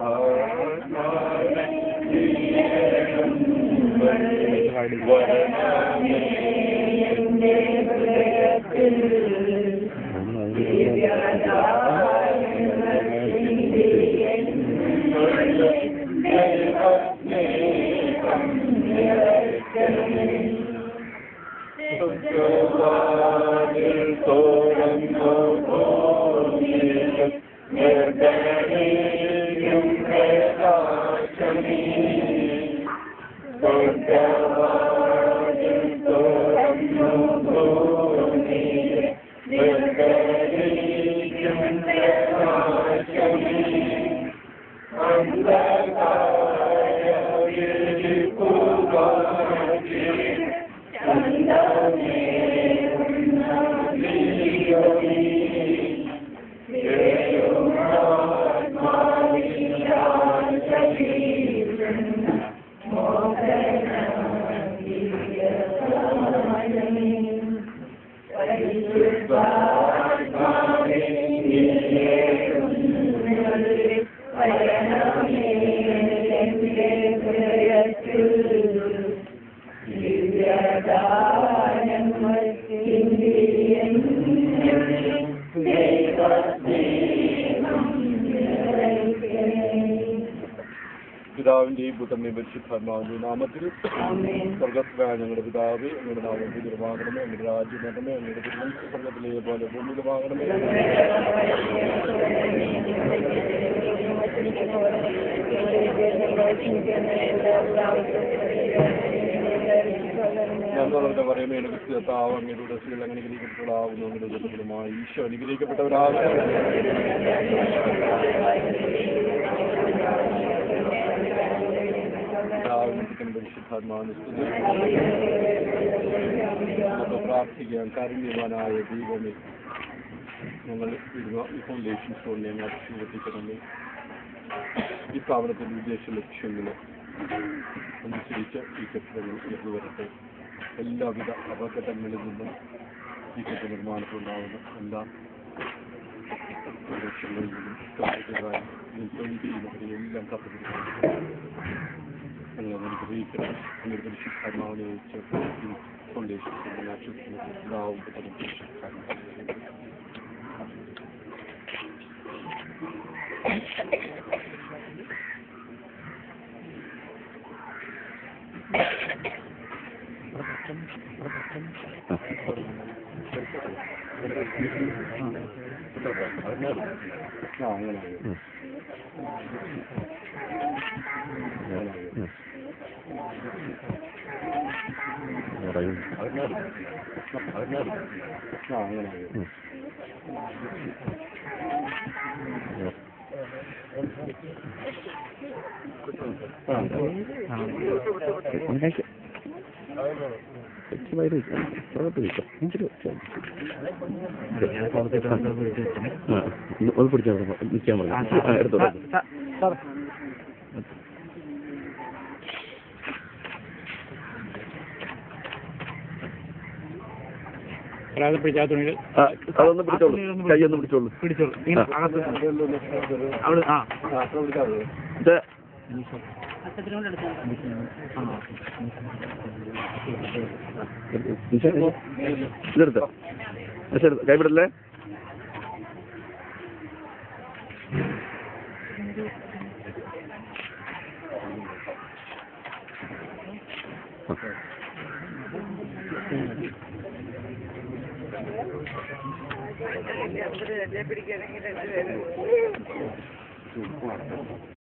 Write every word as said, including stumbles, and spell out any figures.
പിതാവിന്റെയും പുത്രന്റെയും പരിശുദ്ധാത്മാവിന്റെ നാമത്തിൽ സ്വർഗത്തിലായ ഞങ്ങളുടെ പിതാവേ, ഞങ്ങളുടെ നാമം പൂജിതമാകണമേ, ഞങ്ങളുടെ രാജ്യം വരണമേ, ഞങ്ങളുടെ തിരുമനസ് സ്വർഗത്തിലെ പോലെ ഭൂമിയിലുമാകണമേ. ഞങ്ങളുടെ പറയുമ്പോൾ എനിക്ക് കർത്താവ് അങ്ങയുടെ സ്ത്രീകൾ അങ്ങനെ അനുഗ്രഹിക്കപ്പെട്ടവരാകുന്നു, അങ്ങയുടെ ദുരിതങ്ങളുമായി ഈശോ അനുഗ്രഹിക്കപ്പെട്ടവരാകുന്നു. പരിശുദ്ധാത്മാവിനെ പ്രാർത്ഥിക്കാൻ കാരുണ്യവാനായ ദൈവമേ, ഞങ്ങൾ ഈ ഫൗണ്ടേഷൻ സ്റ്റോണിനെ ഞങ്ങൾ അഭിഷേകത്തിക്കണമേ. ഈ സ്ഥാപനത്തിൻ്റെ ഉദ്ദേശ ലക്ഷ്യങ്ങൾ അനുസരിച്ച് ഈ കെട്ടിടങ്ങൾ ഉയർന്നു വരട്ടെ. എല്ലാവിധ അപകടങ്ങളിൽ നിന്നും ഈ കെട്ടിട നിർമ്മാണത്തിലുണ്ടാകുന്ന എല്ലാ ലക്ഷ്യങ്ങളിൽ നിന്നും തൊഴിൽ ചെയ്യുന്നവരെ എല്ലാം കാത്തുപിടിക്കണം. ഞങ്ങൾ അനുഗ്രഹിക്കണം. അങ്ങനെ പരിശുദ്ധാത്മാവിനെ വെച്ച് ഫൗണ്ടേഷൻ ആശ്വസിക്കുന്നതാവും ആ അങ്ങനെ ഒന്ന് പിടിച്ചാൽ നിൽക്കാൻ പറഞ്ഞു എടുത്തോളൂ. അതൊന്ന് പിടിച്ചോളൂ, കൈയൊന്ന് പിടിച്ചോളൂ പിടിച്ചോളൂ ഇതെടുത്ത കൈവിടല്ലേ. പിടിക്കണമെങ്കിൽ